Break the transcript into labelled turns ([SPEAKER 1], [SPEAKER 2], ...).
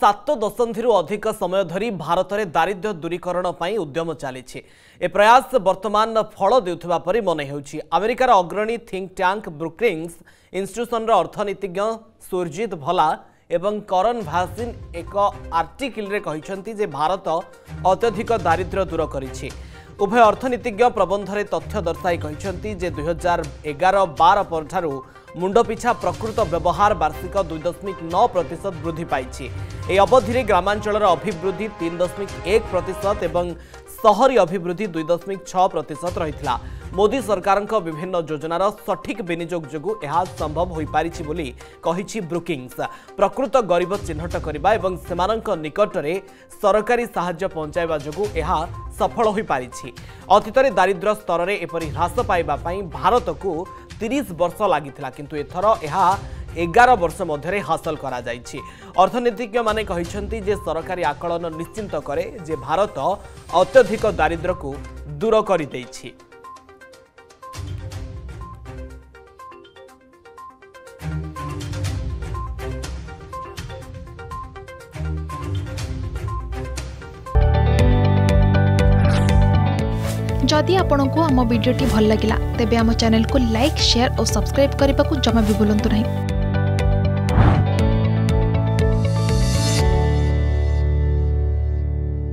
[SPEAKER 1] 7 दशंधि अधिक समय धरी भारत में दारिद्र्य दूरीकरण पर उद्यम चली ए प्रयास वर्तमान फल देउथबा परि मने हेउछि। अमेरिकार अग्रणी थिंक टैंक ब्रुकिंग्स इंस्टीट्यूशन अर्थनीतिज्ञ सुरजीत भला एवं करन भासिन एक आर्टिकल रे कहिसंती जे भारत अत्यधिक दारिद्र्य दूर करिछि। उभय अर्थनीतिज्ञ प्रबंध रे तथ्य दर्शाई कहिसंती जे 2011-12 परठारु मुंड पिछा प्रकृत व्यवहार वार्षिक 2.9% वृद्धि पाई। ए अवधि ग्रामांचल अभिवृद्धि 3.1% एवं सहरी अभिवृद्धि 2.6% रही। मोदी सरकार विभिन्न योजनार सठिक विनियोग जोगु यह संभव हो पारिछि बोली कहिछि ब्रुकिंग्स। प्रकृत गरीब चिन्हट करबा एवं सेमानक निकट में सरकारी साहाय्य पहुंचाइबा जोगु यह सफल हो पारिछि। अतीत दारिद्र्य स्तर में एपरि ह्रास पाइबा पई भारत को 30 वर्ष लागिथिला, किंतु एथर यह 11 वर्ष मध्य हासिल करा जाइछि। अर्थनीतिज्ञ माने कहिसंती जे सरकारी आकलन निश्चिंत करे जे भारत अत्यधिक दारिद्र्य को दूर करि दैछि।
[SPEAKER 2] जदि आपंक आम भिडी भल लगा तेब आम चैनल को लाइक, शेयर और सब्सक्राइब करने को जमा भी भूलु नहीं।